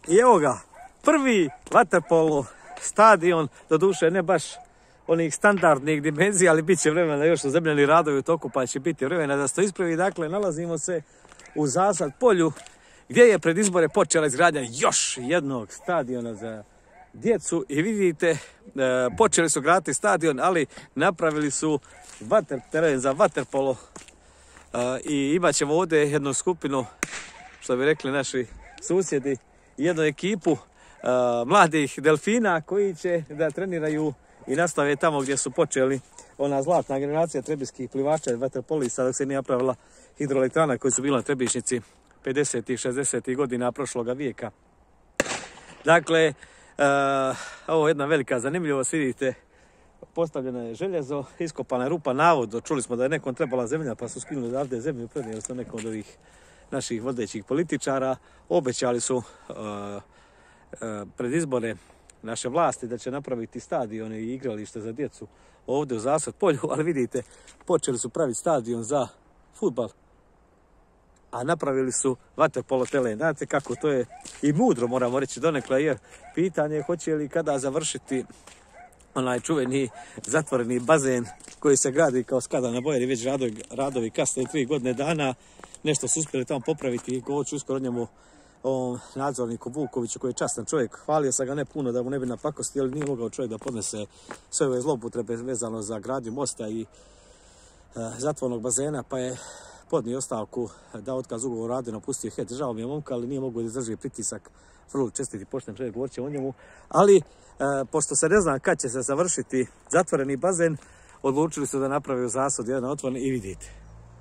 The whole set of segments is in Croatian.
I evo ga, prvi vaterpolo stadion, doduše ne baš onih standardnih dimenzija, ali bit će vremena još su zemljani radovi u toku, pa će biti vremena da se to ispravi. Dakle, nalazimo se u Zasad polju, gdje je pred izbore počela izgradnja još jednog stadiona za djecu. I vidite, počeli su graditi stadion, ali napravili su teren za vaterpolo. I imat ćemo ovdje jednu skupinu, što bi rekli naši susjedi, jednu ekipu mladih delfina koji će da treniraju i nastave tamo gdje su počeli ona zlatna generacija trebinskih plivača i vaterpolista dok se nije napravila hidroelektrana koji su bili na Trebišnjici 50. i 60. godina prošloga vijeka. Dakle, ovo je jedna velika zanimljivost, vidite, postavljeno je željezo, iskopana je rupa, navodno, čuli smo da je nekom trebala zemlja pa su skinuli odavde zemlju, prenijeli su nekom od ovih naših vodećih političara, obećali su pred izbore naše vlasti da će napraviti stadione i igralište za djecu ovdje u Zasad polju, ali vidite, počeli su praviti stadion za fudbal, a napravili su vaterpolo teren. Znate kako to je i mudro, moramo reći donekle, jer pitanje je hoće li kada završiti onaj čuveni zatvoreni bazen koji se gradi kao skada na Bojeri, već radovi kasne 3 godine dana, nešto su uspjeli tamo popraviti i govorit ću uskoro o njemu, o nadzorniku Vukoviću koji je častan čovjek. Hvalio sam ga ne puno da mu ne bi napakosti, ali nije mogao čovjek da podnese sve ove zloupotrebe vezano za gradnju mosta i zatvornog bazena, pa je podnio ostavku da otkaz ugovor radi, napustio HET. Žao mi je momka, ali nije mogao da izdrži pritisak. Vrlo čestiti pošten čovjek, govorit će o njemu. Ali, pošto se ne zna kad će se završiti zatvoreni bazen, odlučili su da napravi u Zasad jedan otvoren i vidite.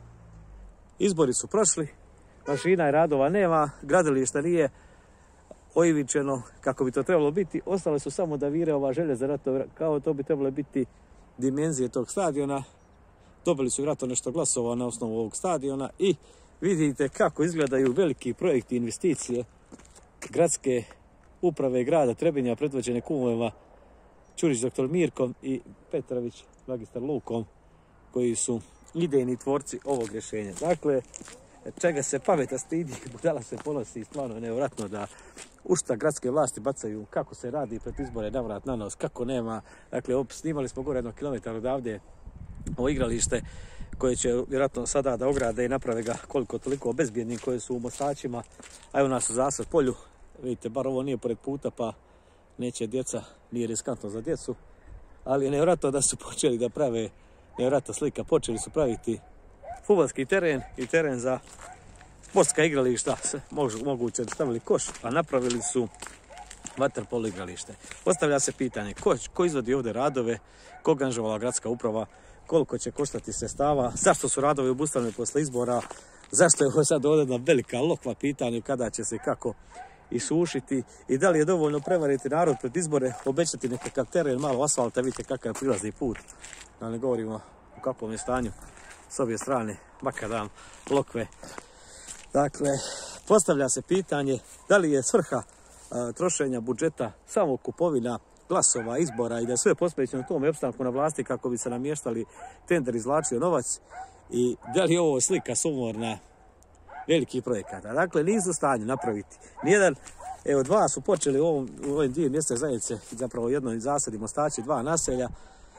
Izbori su prošli, mašina i radova nema, gradilišta nije oivičeno kako bi to trebalo biti. Ostale su samo da vire ova željeza, kao to bi trebalo biti dimenzije tog stadiona. Dobili su vjerojatno nešto glasova na osnovu ovog stadiona i vidite kako izgledaju veliki projekti investicije gradske uprave grada Trebinja predvođene kumovima Ćurić dr. Mirkom i Petrović magistar Lukom, koji su idejni tvorci ovog rješenja. Dakle, čega se pameta stidi, budala se ponosi, stvarno je nevjerojatno da u šta gradske vlasti bacaju kako se radi pred izbore navrat na nos, kako nema. Dakle, snimali smo gore 1 kilometar odavde ovo igralište koje će vjerojatno sada da ograde i naprave ga koliko toliko obezbijednim, koje su u mostačima, a evo nas u Zasad polju. Vidite, bar ovo nije pored puta pa neće djeca, nije riskantno za djecu, ali je nevjerojatno da su počeli da prave, nevjerojatna slika, počeli su praviti fudbalski teren i teren za sportska igrališta, moguće da stavili koš, a napravili su vaterpolo igralište. Postavlja se pitanje ko izvodi ovdje radove, koga angažovala gradska uprava, koliko će koštati sredstava, zašto su radovi obustavljeni posle izbora, zašto je ovo sad ovdje jedna velika lokva pitanja kada će se kako isušiti i da li je dovoljno prevariti narod pred izbore, obećati nekakav teren, malo asfalta, vidite kakav je prilazni put, da ne govorimo u kakvom je stanju s obje strane makadam, lokve. Dakle, postavlja se pitanje da li je svrha trošenja budžeta samo kupovina glasova, izbora i da je sve posvećeno tom opstanku na vlasti kako bi se namještali tender, izvlačio novac, i da li je ovo slika sumorna velikih projekata. Dakle, nisu u stanju napraviti nijedan, evo 2 su počeli u ovim 2 mjesne zajednice, zapravo jedno iz Zasadi, Mostači, 2 naselja,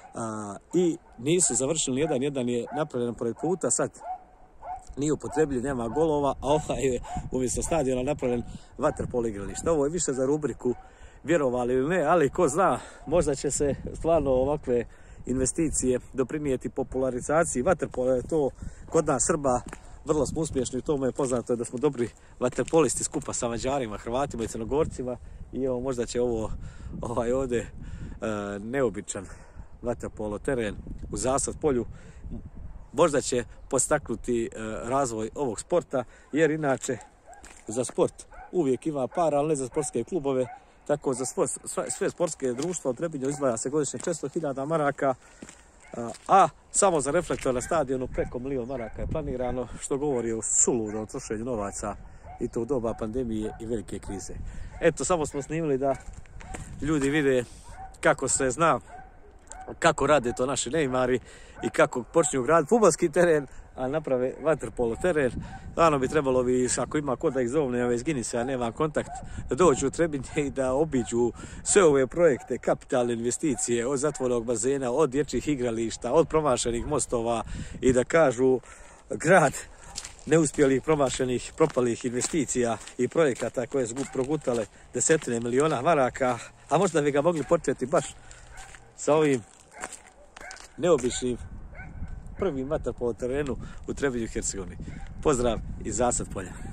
i nisu završili jedan je napravljen pored puta, sad nije upotrebljiv, nema golova, a ovaj je umjesto stadiona napravljen vaterpolo igralište. Ovo je više za rubriku vjerovali ili ne, ali ko zna, možda će se stvarno ovakve investicije doprinijeti popularizaciji vaterpola. Je to kod nas Srba, vrlo smo uspješni, to mu je poznato da smo dobri vaterpolisti skupa sa Mađarima, Hrvatima i Crnogorcima, i evo možda će ovo ovdje neobičan vaterpolo teren u Zasad polju možda će podstaknuti razvoj ovog sporta, jer inače za sport uvijek ima para, ali ne za sportske klubove. Tako za sve sportske društva u Trebinju izdvaja se godišnje 400.000 maraka, a samo za reflektor na stadionu preko 1 milion maraka je planirano, što govori o suludom trošenju novaca i to u doba pandemije i velike krize. Eto, samo smo snimili da ljudi vide kako se zna, kako rade to naši Neymari i kako počinju graditi fudbalski teren, a naprave vaterpolo teren. Stvarno bi trebalo, ako ima ko da ih zovne, zgini se, ja nemam kontakt, da dođu u Trebinje i da obiđu sve ove projekte, kapitalne investicije, od zatvorenog bazena, od dječjih igrališta, od promašenih mostova i da kažu grad neuspjelih, promašenih, propalih investicija i projekata koje su progutale desetine miliona maraka, a možda bi ga mogli početi baš sa ovim neobičnim prvim vaterpolo terenu u Trebinju i Hercegovini. Pozdrav iz Zasad polja.